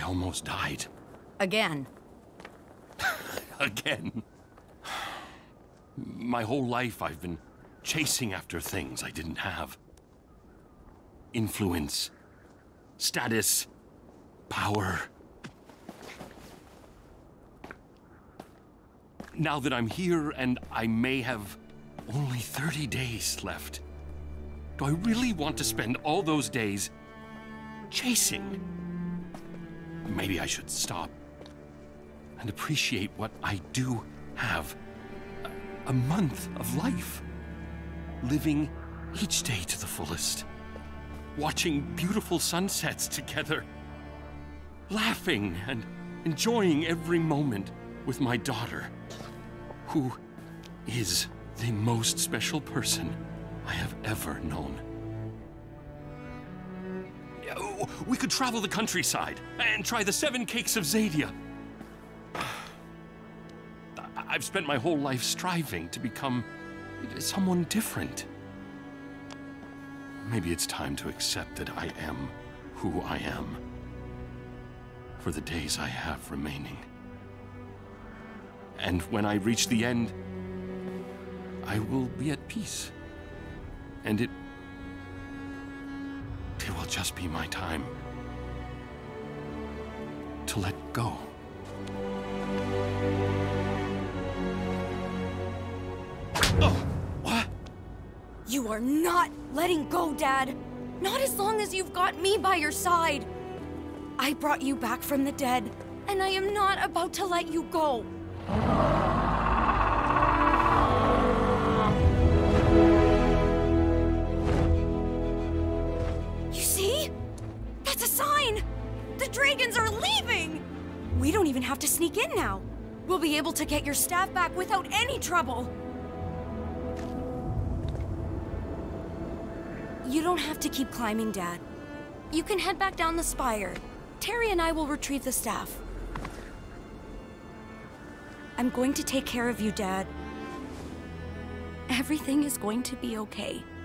almost died. Again. Again. My whole life I've been chasing after things I didn't have. Influence, status, power. Now that I'm here and I may have only 30 days left, do I really want to spend all those days chasing? Maybe I should stop and appreciate what I do have. A month of life. Living each day to the fullest. Watching beautiful sunsets together. Laughing and enjoying every moment with my daughter, who is the most special person I have ever known. We could travel the countryside and try the 7 cakes of Zadia. I've spent my whole life striving to become someone different. Maybe it's time to accept that I am who I am for the days I have remaining. And when I reach the end, I will be at peace. And it will just be my time to let go. Oh, what? You are not letting go, Dad. Not as long as you've got me by your side. I brought you back from the dead, and I am not about to let you go. You see? That's a sign! The dragons are leaving! We don't even have to sneak in now. We'll be able to get your staff back without any trouble. You don't have to keep climbing, Dad. You can head back down the spire. Terry and I will retrieve the staff. I'm going to take care of you, Dad. Everything is going to be okay.